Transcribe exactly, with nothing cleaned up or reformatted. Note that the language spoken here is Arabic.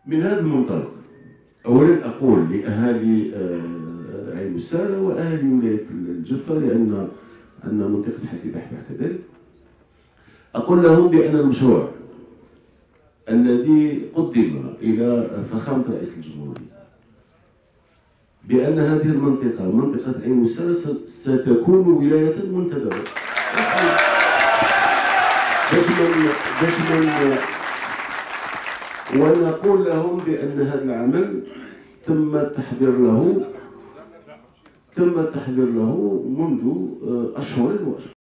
من هذا المنطلق اولا اقول لاهالي عين الساره واهالي ولايه الجفه، لان عندنا منطقه حسي بحبح كذلك، اقول لهم بان المشروع الذي قدم الى فخامه رئيس الجمهوريه بان هذه المنطقه منطقه عين الساره ستكون ولايه منتدبه. باش من ونقول لهم بان هذا العمل تم التحضير له تم التحضير له منذ اشهر واشهر.